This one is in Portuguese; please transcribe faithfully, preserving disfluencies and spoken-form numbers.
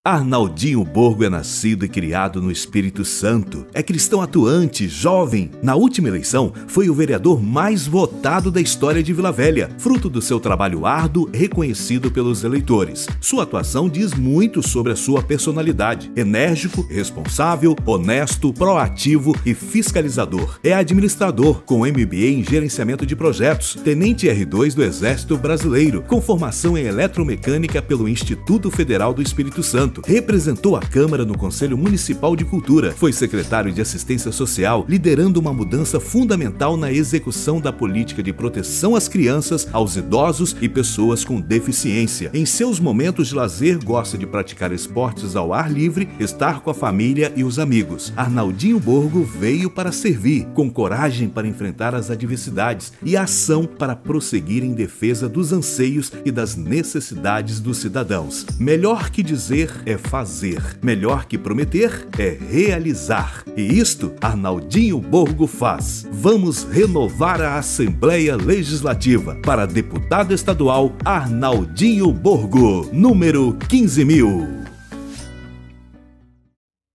Arnaldinho Borgo é nascido e criado no Espírito Santo. É cristão atuante, jovem. Na última eleição, foi o vereador mais votado da história de Vila Velha, fruto do seu trabalho árduo, reconhecido pelos eleitores. Sua atuação diz muito sobre a sua personalidade. Enérgico, responsável, honesto, proativo e fiscalizador. É administrador, com M B A em gerenciamento de projetos, tenente R dois do Exército Brasileiro, com formação em eletromecânica pelo Instituto Federal do Espírito Santo. Representou a Câmara no Conselho Municipal de Cultura, foi secretário de Assistência Social, liderando uma mudança fundamental na execução da política de proteção às crianças, aos idosos e pessoas com deficiência. Em seus momentos de lazer, gosta de praticar esportes ao ar livre, estar com a família e os amigos. Arnaldinho Borgo veio para servir, com coragem para enfrentar as adversidades e ação para prosseguir em defesa dos anseios e das necessidades dos cidadãos. Melhor que dizer é fazer. Melhor que prometer é realizar. E isto Arnaldinho Borgo faz. Vamos renovar a Assembleia Legislativa. Para deputado estadual, Arnaldinho Borgo, número quinze mil.